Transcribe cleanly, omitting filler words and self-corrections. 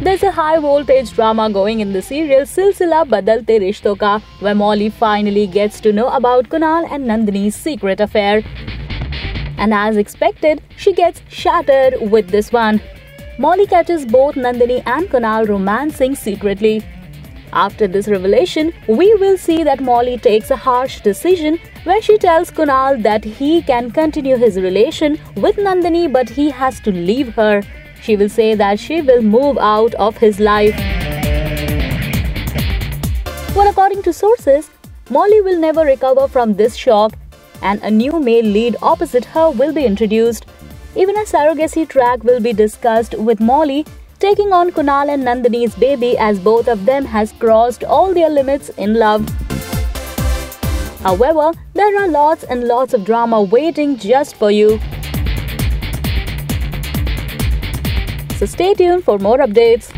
There's a high voltage drama going in the serial Silsila Badalte Rishton Ka, where Molly finally gets to know about Kunal and Nandini's secret affair. And as expected, she gets shattered with this one. Molly catches both Nandini and Kunal romancing secretly. After this revelation, we will see that Molly takes a harsh decision where she tells Kunal that he can continue his relation with Nandini but he has to leave her. She will say that she will move out of his life. Well, according to sources, Molly will never recover from this shock, and a new male lead opposite her will be introduced. Even a surrogacy track will be discussed with Molly taking on Kunal and Nandini's baby, as both of them has crossed all their limits in love. However, there are lots and lots of drama waiting just for you. So stay tuned for more updates.